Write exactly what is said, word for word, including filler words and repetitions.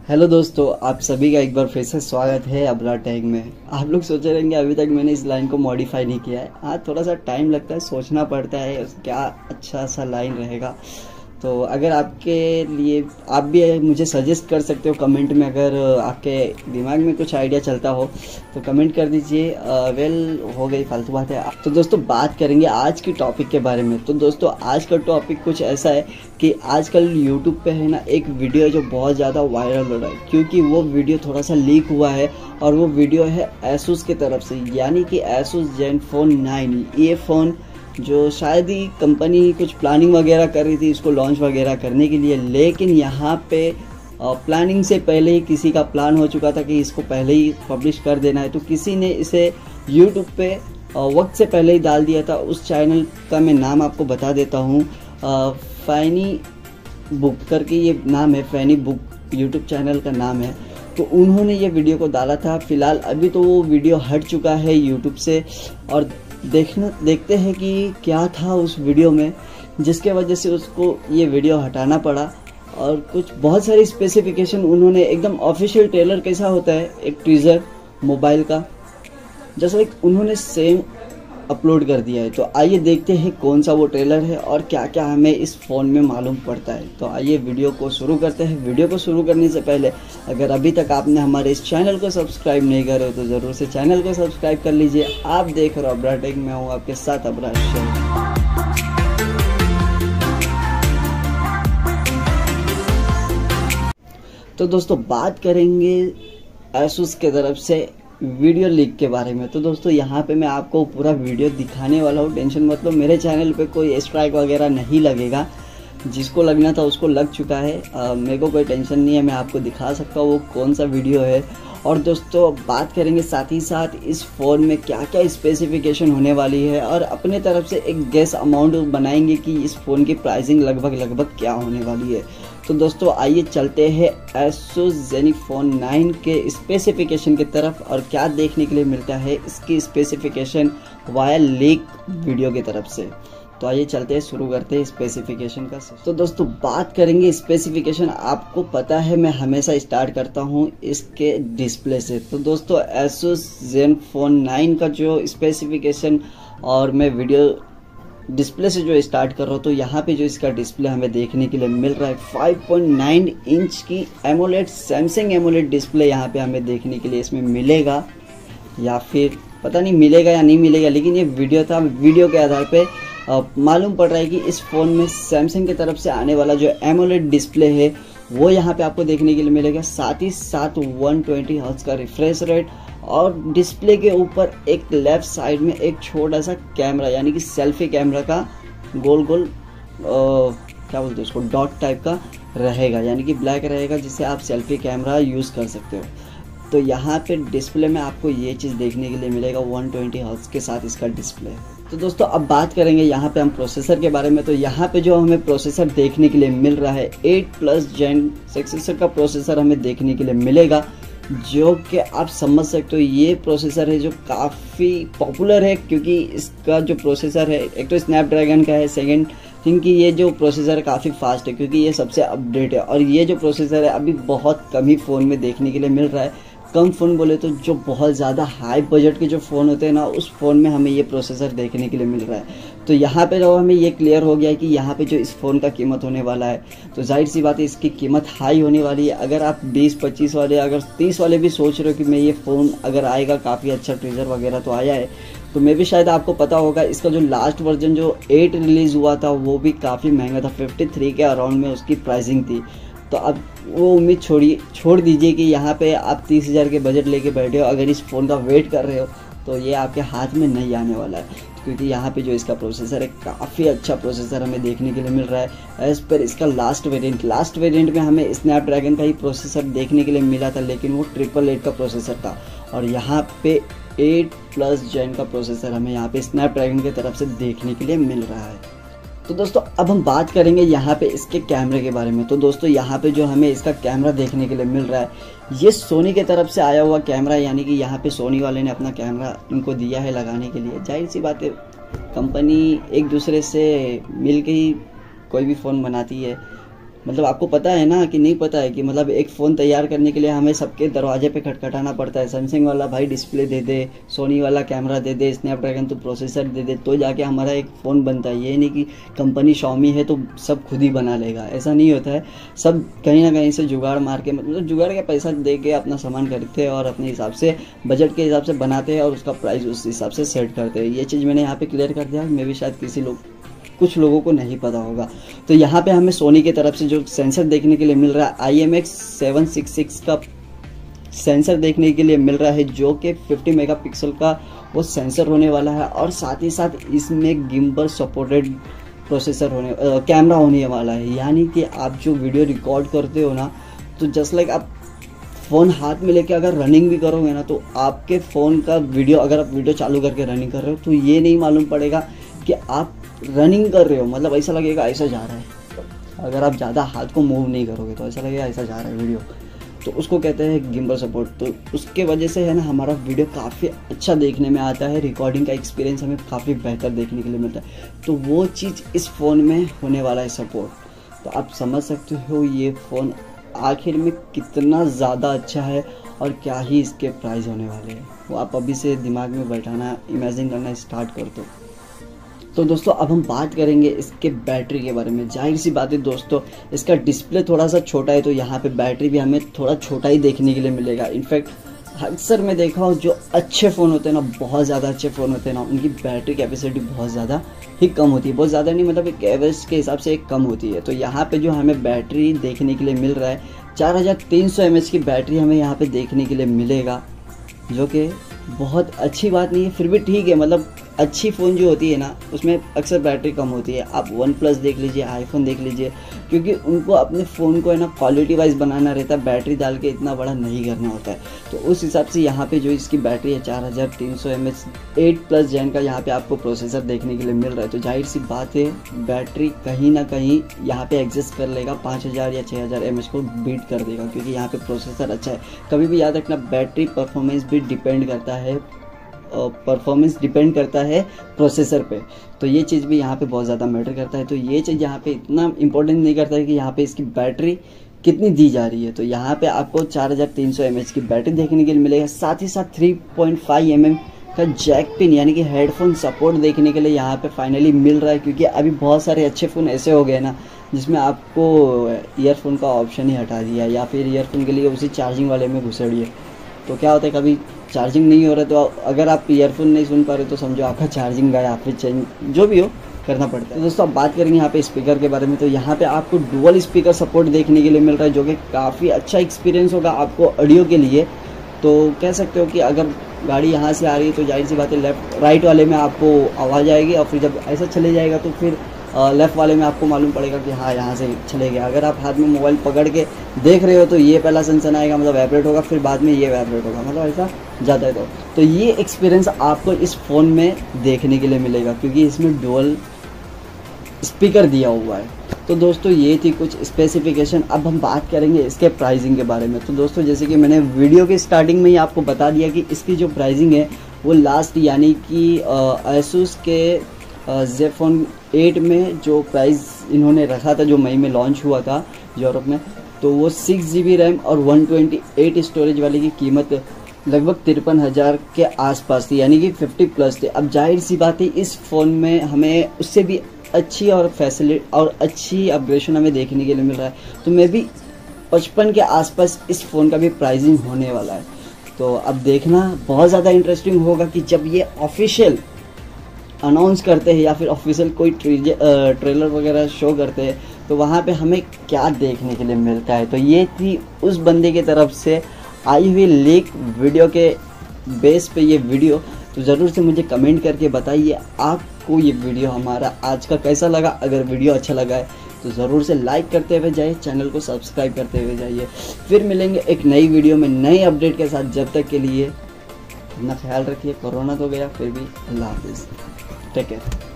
Hello दोस्तों, आप सभी का एक बार फिर से स्वागत है अबरा टैग में। आप लोग सोचे रहेंगे अभी तक मैंने इस लाइन को मॉडिफाई नहीं किया है। हाँ, थोड़ा सा टाइम लगता है, सोचना पड़ता है क्या अच्छा सा लाइन रहेगा। तो अगर आपके लिए आप भी मुझे सजेस्ट कर सकते हो कमेंट में, अगर आपके दिमाग में कुछ आइडिया चलता हो तो कमेंट कर दीजिए। वेल हो गई फालतू बात है। तो दोस्तों बात करेंगे आज की टॉपिक के बारे में। तो दोस्तों आज का टॉपिक कुछ ऐसा है कि आजकल यूट्यूब पे है ना एक वीडियो जो बहुत ज़्यादा वायरल हो रहा है, क्योंकि वो वीडियो थोड़ा सा लीक हुआ है और वो वीडियो है एसूस की तरफ से, यानी कि एसूस जेनफोन नाइन। ये फ़ोन जो शायद ही कंपनी कुछ प्लानिंग वगैरह कर रही थी इसको लॉन्च वगैरह करने के लिए, लेकिन यहाँ पे प्लानिंग से पहले ही किसी का प्लान हो चुका था कि इसको पहले ही पब्लिश कर देना है। तो किसी ने इसे यूट्यूब पे वक्त से पहले ही डाल दिया था। उस चैनल का मैं नाम आपको बता देता हूँ, फैनी बुक करके ये नाम है, फैनी बुक यूट्यूब चैनल का नाम है। तो उन्होंने ये वीडियो को डाला था। फिलहाल अभी तो वो वीडियो हट चुका है यूट्यूब से, और देखना देखते हैं कि क्या था उस वीडियो में जिसके वजह से उसको ये वीडियो हटाना पड़ा। और कुछ बहुत सारी स्पेसिफिकेशन उन्होंने एकदम ऑफिशियल ट्रेलर कैसा होता है एक टीजर मोबाइल का, जैसा एक उन्होंने सेम अपलोड कर दिया है। तो आइए देखते हैं कौन सा वो ट्रेलर है और क्या क्या हमें इस फ़ोन में मालूम पड़ता है। तो आइए वीडियो को शुरू करते हैं। वीडियो को शुरू करने से पहले अगर अभी तक आपने हमारे इस चैनल को सब्सक्राइब नहीं करे तो ज़रूर से चैनल को सब्सक्राइब कर लीजिए। आप देख रहे हो अबरा टेक, मैं हूँ आपके साथ अबरा शेख। तो दोस्तों बात करेंगे एसूस के तरफ से वीडियो लीक के बारे में। तो दोस्तों यहाँ पे मैं आपको पूरा वीडियो दिखाने वाला हूँ, टेंशन मत लो। मेरे चैनल पे कोई स्ट्राइक वगैरह नहीं लगेगा, जिसको लगना था उसको लग चुका है। आ, मेरे को कोई टेंशन नहीं है, मैं आपको दिखा सकता हूँ वो कौन सा वीडियो है। और दोस्तों बात करेंगे साथ ही साथ इस फ़ोन में क्या क्या स्पेसिफिकेशन होने वाली है, और अपने तरफ से एक गेस अमाउंट बनाएंगे कि इस फ़ोन की प्राइसिंग लगभग लगभग क्या होने वाली है। तो दोस्तों आइए चलते हैं एसूस जेनफोन नाइन के स्पेसिफिकेशन की तरफ, और क्या देखने के लिए मिलता है इसकी स्पेसिफिकेशन वाया लीक वीडियो की तरफ से। तो आइए चलते हैं, शुरू करते हैं स्पेसिफिकेशन का। तो दोस्तों बात करेंगे स्पेसिफिकेशन। आपको पता है मैं हमेशा स्टार्ट करता हूं इसके डिस्प्ले से। तो दोस्तों एसूस जेनफोन नाइन का जो स्पेसिफिकेशन और मैं वीडियो डिस्प्ले से जो स्टार्ट कर रहा हूँ, तो यहाँ पे जो इसका डिस्प्ले हमें देखने के लिए मिल रहा है फाइव पॉइंट नाइन इंच की एमोलेड सैमसंग एमोलेड डिस्प्ले यहाँ पे हमें देखने के लिए इसमें मिलेगा, या फिर पता नहीं मिलेगा या नहीं मिलेगा, लेकिन ये वीडियो था, वीडियो के आधार पे मालूम पड़ रहा है कि इस फ़ोन में सैमसंग की तरफ से आने वाला जो एमोलेड डिस्प्ले है वो यहाँ पे आपको देखने के लिए मिलेगा। साथ ही साथ वन ट्वेंटी हर्ट्ज का रिफ्रेश रेट, और डिस्प्ले के ऊपर एक लेफ्ट साइड में एक छोटा सा कैमरा, यानी कि सेल्फी कैमरा का गोल गोल आ, क्या बोलते हैं उसको, डॉट टाइप का रहेगा, यानी कि ब्लैक रहेगा, जिससे आप सेल्फी कैमरा यूज़ कर सकते हो। तो यहाँ पे डिस्प्ले में आपको ये चीज़ देखने के लिए मिलेगा, वन ट्वेंटी हर्ट्ज के साथ इसका डिस्प्ले। तो दोस्तों अब बात करेंगे यहाँ पे हम प्रोसेसर के बारे में। तो यहाँ पे जो हमें प्रोसेसर देखने के लिए मिल रहा है एट प्लस जेन सक्सेसर का प्रोसेसर हमें देखने के लिए मिलेगा, जो कि आप समझ सकते हो ये प्रोसेसर है जो काफ़ी पॉपुलर है, क्योंकि इसका जो प्रोसेसर है एक तो स्नैपड्रैगन का है, सेकंड थिंग कि ये जो प्रोसेसर काफ़ी फास्ट है क्योंकि ये सबसे अपडेट है। और ये जो प्रोसेसर है अभी बहुत कम ही फ़ोन में देखने के लिए मिल रहा है। कम फ़ोन बोले तो जो बहुत ज़्यादा हाई बजट के जो फ़ोन होते हैं ना, उस फ़ोन में हमें ये प्रोसेसर देखने के लिए मिल रहा है। तो यहाँ पे जो हमें ये क्लियर हो गया है कि यहाँ पे जो इस फ़ोन का कीमत होने वाला है, तो जाहिर सी बात है इसकी कीमत हाई होने वाली है। अगर आप बीस पच्चीस वाले, अगर तीस वाले भी सोच रहे हो कि मैं ये फ़ोन अगर आएगा, काफ़ी अच्छा टीजर वगैरह तो आया है, तो मैं भी शायद आपको पता होगा इसका जो लास्ट वर्जन जो एट रिलीज़ हुआ था वो भी काफ़ी महंगा था, फिफ्टी थ्री के अराउंड में उसकी प्राइसिंग थी। तो अब वो उम्मीद छोड़िए छोड़ दीजिए कि यहाँ पे आप तीस हज़ार के बजट लेके बैठे हो, अगर इस फ़ोन का वेट कर रहे हो तो ये आपके हाथ में नहीं आने वाला है, क्योंकि यहाँ पे जो इसका प्रोसेसर है काफ़ी अच्छा प्रोसेसर हमें देखने के लिए मिल रहा है। एज़ पर इसका लास्ट वेरिएंट लास्ट वेरिएंट में हमें स्नैपड्रैगन का ही प्रोसेसर देखने के लिए मिला था, लेकिन वो ट्रिपल एट का प्रोसेसर था, और यहाँ पे एट प्लस जेन का प्रोसेसर हमें यहाँ पे स्नैपड्रैगन की तरफ से देखने के लिए मिल रहा है। तो दोस्तों अब हम बात करेंगे यहाँ पे इसके कैमरे के बारे में। तो दोस्तों यहाँ पे जो हमें इसका कैमरा देखने के लिए मिल रहा है, ये सोनी की तरफ से आया हुआ कैमरा, यानी कि यहाँ पे सोनी वाले ने अपना कैमरा इनको दिया है लगाने के लिए। जाहिर सी बात है कंपनी एक दूसरे से मिल के ही कोई भी फ़ोन बनाती है, मतलब आपको पता है ना कि नहीं पता है कि मतलब एक फ़ोन तैयार करने के लिए हमें सबके दरवाजे पे खटखटाना पड़ता है। सैमसंग वाला भाई डिस्प्ले दे दे, सोनी वाला कैमरा दे दे, स्नैपड्रैगन तो प्रोसेसर दे दे, तो जाके हमारा एक फ़ोन बनता है। ये नहीं कि कंपनी शॉमी है तो सब खुद ही बना लेगा, ऐसा नहीं होता है। सब कहीं ना कहीं से जुगाड़ मार के, मतलब जुगाड़ के पैसा दे के अपना सामान खरीदते हैं और अपने हिसाब से बजट के हिसाब से बनाते हैं और उसका प्राइस उस हिसाब से सेट करते हैं। ये चीज़ मैंने यहाँ पे क्लियर कर दिया, मे भी शायद किसी लोग कुछ लोगों को नहीं पता होगा। तो यहाँ पे हमें सोनी की तरफ से जो सेंसर देखने के लिए मिल रहा है, I M X seven six six का सेंसर देखने के लिए मिल रहा है, जो कि पचास मेगापिक्सल का वो सेंसर होने वाला है। और साथ ही साथ इसमें गिम्बल सपोर्टेड प्रोसेसर होने कैमरा होने वाला है। यानी कि आप जो वीडियो रिकॉर्ड करते हो ना, तो जस्ट लाइक आप फ़ोन हाथ में लेके अगर रनिंग भी करोगे ना, तो आपके फ़ोन का वीडियो, अगर आप वीडियो चालू करके रनिंग कर रहे हो तो ये नहीं मालूम पड़ेगा कि आप रनिंग कर रहे हो। मतलब ऐसा लगेगा ऐसा जा रहा है। अगर आप ज़्यादा हाथ को मूव नहीं करोगे तो ऐसा लगेगा ऐसा जा रहा है वीडियो। तो उसको कहते हैं गिम्बल सपोर्ट। तो उसके वजह से है ना, हमारा वीडियो काफ़ी अच्छा देखने में आता है, रिकॉर्डिंग का एक्सपीरियंस हमें काफ़ी बेहतर देखने के लिए मिलता है। तो वो चीज़ इस फ़ोन में होने वाला है सपोर्ट। तो आप समझ सकते हो ये फ़ोन आखिर में कितना ज़्यादा अच्छा है और क्या ही इसके प्राइस होने वाले हैं, वो आप अभी से दिमाग में बैठाना, इमेजिन करना स्टार्ट कर दो। तो दोस्तों अब हम बात करेंगे इसके बैटरी के बारे में। जाहिर सी बात है दोस्तों, इसका डिस्प्ले थोड़ा सा छोटा है तो यहाँ पे बैटरी भी हमें थोड़ा छोटा ही देखने के लिए मिलेगा। इनफैक्ट अक्सर मैं देखा हूँ जो अच्छे फ़ोन होते हैं ना, बहुत ज़्यादा अच्छे फ़ोन होते हैं ना, उनकी बैटरी कैपेसिटी बहुत ज़्यादा ही कम होती है। बहुत ज़्यादा नहीं, मतलब एक एवरेज के हिसाब से एक कम होती है। तो यहाँ पे जो हमें बैटरी देखने के लिए मिल रहा है, चार हज़ार तीन सौ एम एच की बैटरी हमें यहाँ पे देखने के लिए मिलेगा, जो कि बहुत अच्छी बात नहीं है, फिर भी ठीक है। मतलब अच्छी फ़ोन जो होती है ना, उसमें अक्सर बैटरी कम होती है। आप वन प्लस देख लीजिए, आईफोन देख लीजिए, क्योंकि उनको अपने फ़ोन को है ना क्वालिटी वाइज बनाना रहता है, बैटरी डाल के इतना बड़ा नहीं करना होता है। तो उस हिसाब से यहाँ पे जो इसकी बैटरी है चार हज़ार तीन सौ M H eight plus gen का यहाँ पे आपको प्रोसेसर देखने के लिए मिल रहा है। तो जाहिर सी बात है बैटरी कहीं ना कहीं यहाँ पे एडजस्ट कर लेगा, पाँच हज़ार या छः हज़ार एम एच को बीट कर देगा, क्योंकि यहाँ पे प्रोसेसर अच्छा है। कभी भी याद रखना, बैटरी परफॉर्मेंस भी डिपेंड करता है परफॉर्मेंस डिपेंड करता है प्रोसेसर पे। तो ये चीज़ भी यहाँ पे बहुत ज़्यादा मैटर करता है। तो ये चीज़ यहाँ पे इतना इंपॉर्टेंट नहीं करता है कि यहाँ पे इसकी बैटरी कितनी दी जा रही है। तो यहाँ पे आपको चार हज़ार तीन सौ एम एच की बैटरी देखने के लिए मिलेगा। साथ ही साथ three point five M M का जैक पिन यानी कि हेडफोन सपोर्ट देखने के लिए यहाँ पे फाइनली मिल रहा है, क्योंकि अभी बहुत सारे अच्छे फ़ोन ऐसे हो गए ना जिसमें आपको ईयरफोन का ऑप्शन ही हटा दिया, या फिर ईयरफोन के लिए उसी चार्जिंग वाले में घुसेड़िए। तो क्या होता है, कभी चार्जिंग नहीं हो रहा तो अगर आप ईयरफोन नहीं सुन पा रहे तो समझो आपका चार्जिंग गया, फिर चेंज जो भी हो करना पड़ता है। तो दोस्तों अब बात करेंगे यहाँ पे स्पीकर के बारे में। तो यहाँ पे आपको डुअल स्पीकर सपोर्ट देखने के लिए मिल रहा है, जो कि काफ़ी अच्छा एक्सपीरियंस होगा आपको ऑडियो के लिए। तो कह सकते हो कि अगर गाड़ी यहाँ से आ रही है तो जाहिर सी बात है लेफ्ट राइट वाले में आपको आवाज़ आएगी, और फिर जब ऐसा चले जाएगा तो फिर लेफ़्ट वाले में आपको मालूम पड़ेगा कि हाँ यहाँ से चले गया। अगर आप हाथ में मोबाइल पकड़ के देख रहे हो तो ये पहला सनसन आएगा, मतलब वाइब्रेट होगा, फिर बाद में ये वाइब्रेट होगा, मतलब ऐसा जाता है। तो तो ये एक्सपीरियंस आपको इस फ़ोन में देखने के लिए मिलेगा, क्योंकि इसमें डुअल स्पीकर दिया हुआ है। तो दोस्तों ये थी कुछ स्पेसिफिकेशन। अब हम बात करेंगे इसके प्राइसिंग के बारे में। तो दोस्तों जैसे कि मैंने वीडियो के स्टार्टिंग में ही आपको बता दिया कि इसकी जो प्राइसिंग है वो लास्ट यानी कि एसूस के ज़ेफ़ोन एट में जो प्राइस इन्होंने रखा था, जो मई में लॉन्च हुआ था यूरोप में, तो वो सिक्स जी बी रैम और वन ट्वेंटी एट स्टोरेज वाले की कीमत लगभग तिरपन हज़ार के आसपास थी, यानी कि फिफ्टी प्लस थे। अब जाहिर सी बात है इस फ़ोन में हमें उससे भी अच्छी और फैसिलिटी और अच्छी अपग्रेडेशन हमें देखने के लिए मिल रहा है। तो मैं भी पचपन के आसपास इस फ़ोन का भी प्राइसिंग होने वाला है। तो अब देखना बहुत ज़्यादा इंटरेस्टिंग होगा कि जब ये ऑफिशियल अनाउंस करते हैं या फिर ऑफिशियल कोई ट्रेलर वगैरह शो करते हैं तो वहाँ पे हमें क्या देखने के लिए मिलता है। तो ये थी उस बंदे की तरफ से आई हुई लीक वीडियो के बेस पे ये वीडियो। तो ज़रूर से मुझे कमेंट करके बताइए आपको ये वीडियो हमारा आज का कैसा लगा। अगर वीडियो अच्छा लगा है तो ज़रूर से लाइक करते हुए जाइए, चैनल को सब्सक्राइब करते हुए जाइए। फिर मिलेंगे एक नई वीडियो में नई अपडेट के साथ। जब तक के लिए अपना ख्याल रखिए। कोरोना तो गया, फिर भी अल्लाह हाफिज़, टेक केयर।